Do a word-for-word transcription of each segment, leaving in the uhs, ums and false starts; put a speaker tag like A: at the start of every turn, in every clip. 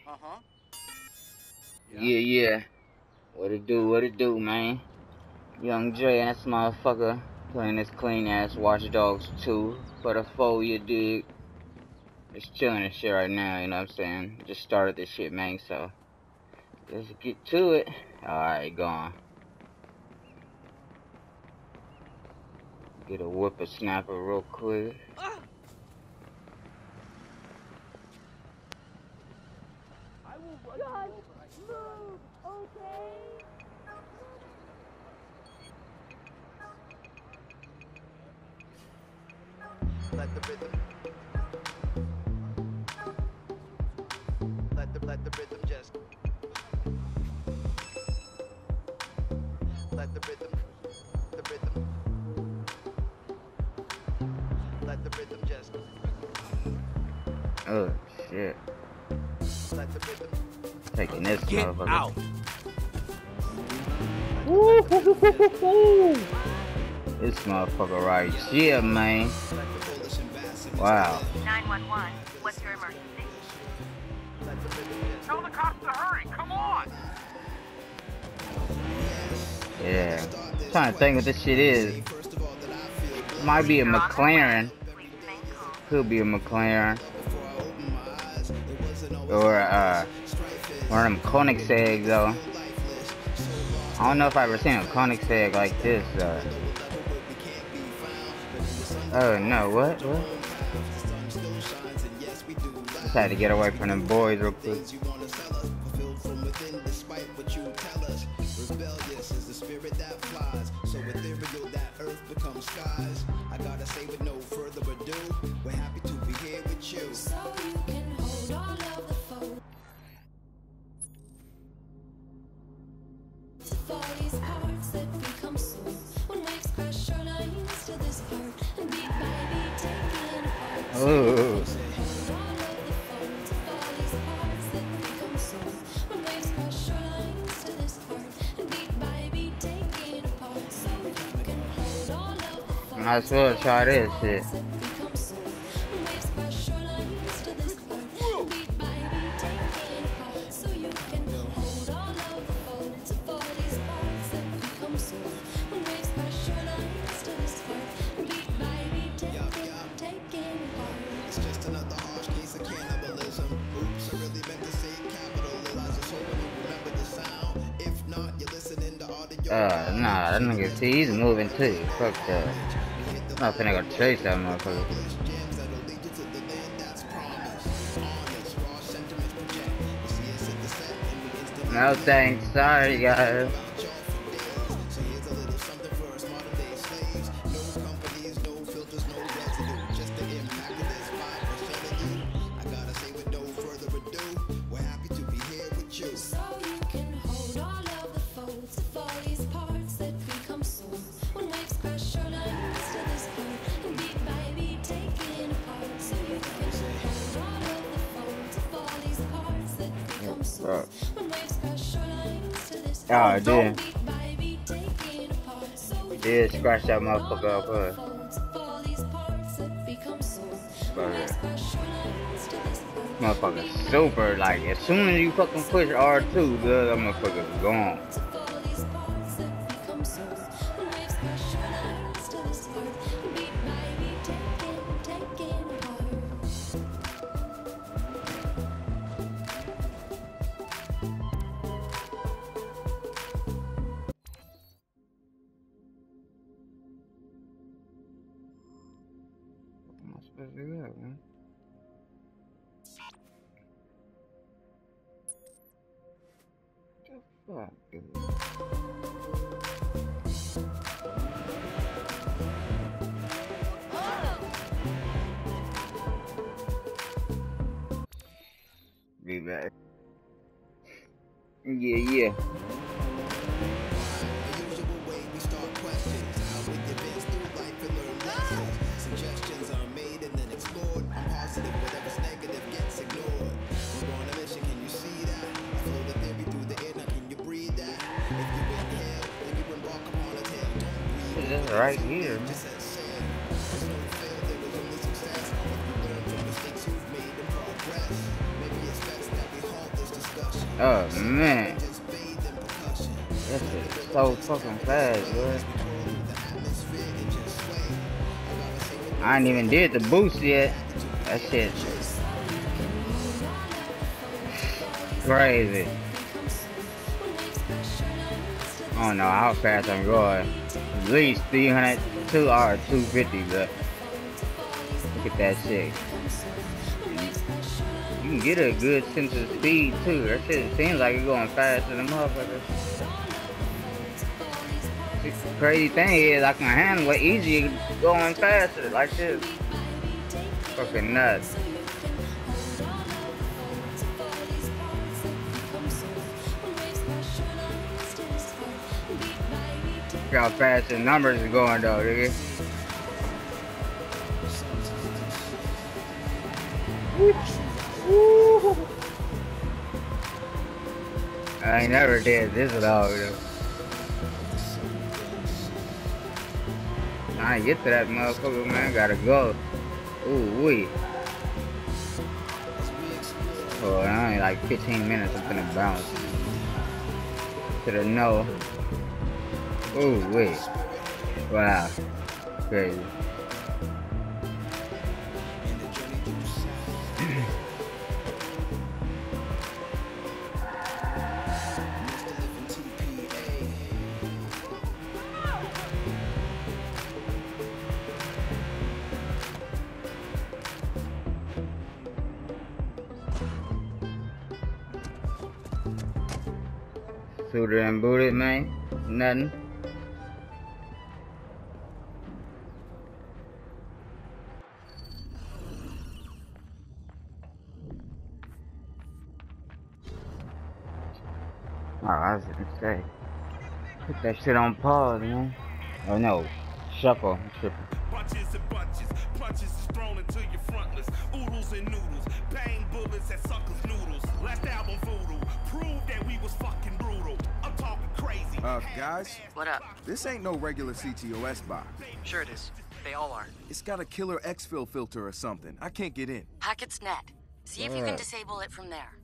A: Uh-huh. Yeah.
B: Yeah, yeah. What it do, what it do, man? Young Dre and this motherfucker playing this clean ass Watch Dogs two for the foe, you dig? Just chilling and shit right now, you know what I'm saying? Just started this shit, man, so let's get to it. Alright, go on. Get a whippersnapper real quick.
A: Ah! I will run
C: God,
A: you over. I
C: move, okay?
D: Let the rhythm. Let the let the rhythm just. Let the rhythm. The rhythm. Let the rhythm just.
B: Oh shit.
D: Let the rhythm.
B: Taking this
A: Get
B: motherfucker.
A: out.
B: Woo, hoo, hoo, hoo, hoo, hoo. This motherfucker right here, man. Wow.
E: nine one one, what's your emergency?
D: Let the rhythm just.
A: Tell the cops to hurry. Come on.
B: Yeah. I'm trying to think what this shit is. Might be a McLaren.
E: Please remain calm.
B: Could be a McLaren. Or uh one of them Koenigsegg though. I don't know if I've ever seen a Koenigsegg like this though. Oh no, what? What? Just had to get away from them boys real quick.
D: I gotta say with no further ado, we're happy to be here with you. So you can hold all of the phone. For these parts that become soul. When waves crash your lines to this part and beat by beat taken apart.
B: Ooh.
D: Hold all of the phones for these parts that become soul. When waves crash your lines to this part and beat by beat taken apart. So you can hold all of the phones.
B: Might as well try this shit. Uh, nah, that nigga, see, he's moving too. Fuck that. I'm not finna go chase that motherfucker. No thanks, sorry guys. Oh, damn. Yeah, scratch that motherfucker up, huh? Motherfucker super, like, as soon as you fucking push R two, dude, that motherfucker's gone. What am I supposed to do that, man? What the fuck, dude? Be back. Yeah, yeah.
D: Suggestions are made and then explored. I'm positive whatever's negative gets ignored. We're on a mission, can you see that? I flow the theory through the air, now can you breathe that? If you inhale, then you embark upon a tale. Don't breathe.
B: This is right here, man.
D: Just as said, there's no fail, there is only success. If you learn from mistakes you've made and progress, maybe it's best that we halt this
B: Oh man, that shit is so fucking fast, bro. I ain't even did the boost yet. That shit crazy. I don't know how fast I'm going. At least three hundred, two or two fifty, but look at that shit. You can get a good sense of speed too. That shit seems like it's going faster than motherfuckers. The crazy thing is I can handle it easier going faster like this. Fucking nuts. Look how fast the numbers are going though, nigga. I ain't never did this at all, though. I ain't get to that motherfucker, man. Gotta go. Ooh, wee. Oh, I ain't like fifteen minutes. I'm gonna bounce to the no. Ooh, wee. Wow. Crazy. Suited and booted, man. Nothing. Oh, I was gonna say, put that shit on pause, man. Oh no, shuffle, I'm tripping.
F: Bunches and bunches, punches is thrown into your frontless. Oodles and noodles, bang bullets at suckers' noodles. Last album voodoo, proved that we was fucking brutal. I'm talking crazy.
G: Uh, guys?
H: What up?
G: This ain't no regular C T O S box.
H: Sure it is. They all are.
G: It's got a killer exfil filter or something. I can't get in.
H: Packets net. See if you can disable it from there.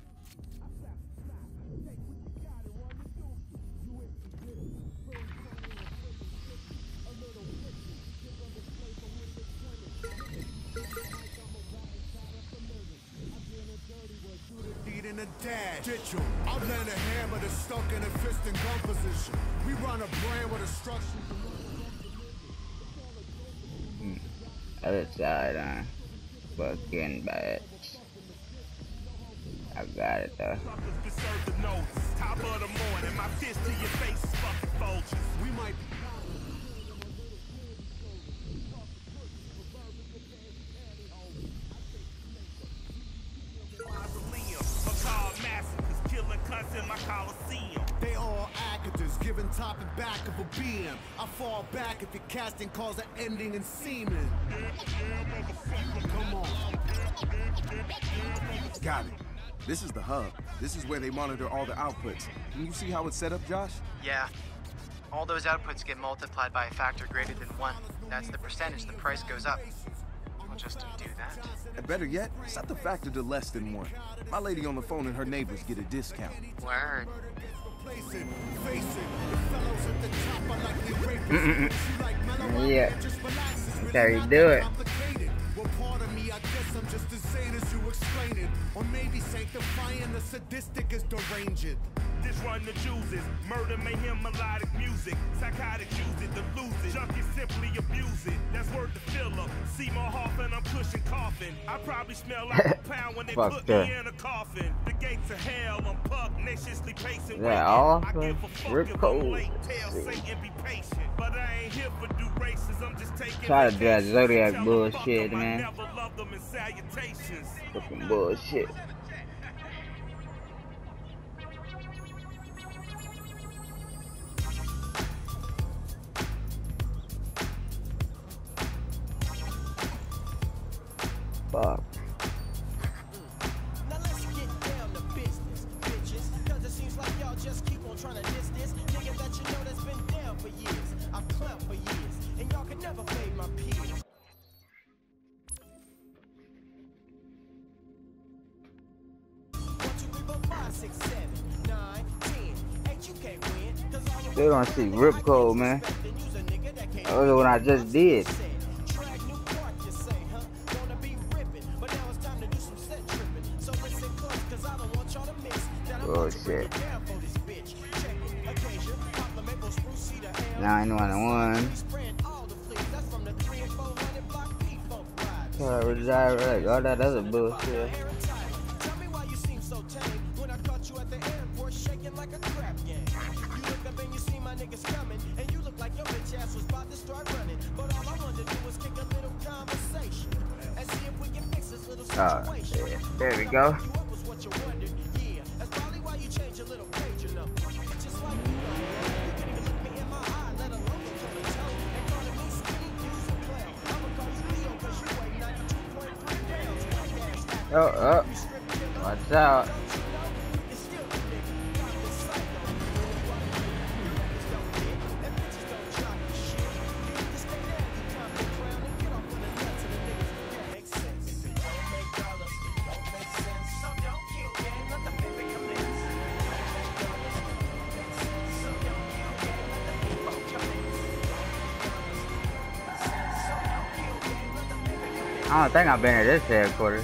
F: In a dash, ditch 'em. I'll lend a hammer that's stuck in a fist and gun position. We run a brand with a structure.
B: Hmm. Other side, huh? Fucking bad. I got it though.
F: Deserve the notice. Top of the morning, my fist to your face is fucking vultures. We might be. Massacres, killing cunts in my coliseum. They all actors, giving top and back of a B M. I fall back if your casting calls an ending in semen. Come on.
G: Got it. This is the hub. This is where they monitor all the outputs. Can you see how it's set up, Josh?
H: Yeah. All those outputs get multiplied by a factor greater than one. That's the percentage the price goes up. We'll just do that.
G: And better yet, set the factor to less than one. My lady on the phone and her neighbors get a discount.
H: Word.
B: Yeah. That's how you do it.
F: Well, part of me, I guess I'm just as sane as you explain it. Or maybe sanctifying the sadistic is deranged. This run the juices, murder, mayhem, melodic music. Psychotic use it to lose it. Junkies simply abuse it. That's worth the filler. Seymour Hoffman, I'm pushing coffin. I probably smell like a pound when they put me in a coffin. The gates of hell, I'm pugnaciously pacing.
B: Yeah, all
F: I give a fuck
B: Rip
F: if I'm
B: Code.
F: late. Tell Satan be patient. But I ain't here for do races. I'm just taking
B: Try to do that Zodiac
F: Tell
B: bullshit,
F: them I
B: man.
F: never loved them in salutations.
B: Fucking bullshit. Fuck.
D: Now let's get down to business, bitches. Cause it seems like y'all just keep on trying to diss this nigga that you know that's been down for years. I've clowned for years, and y'all can never fade my peers. One, two, three, four, five, six, seven.
B: Still don't see Rip Code, man. That was the one I just did. Oh shit. nine one one. Oh, reside, like, all that other bullshit. Oh, yeah. There we go. Oh, oh, watch out. I don't think I've been at this headquarters.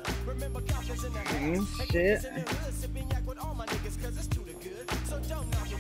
B: Mm, shit.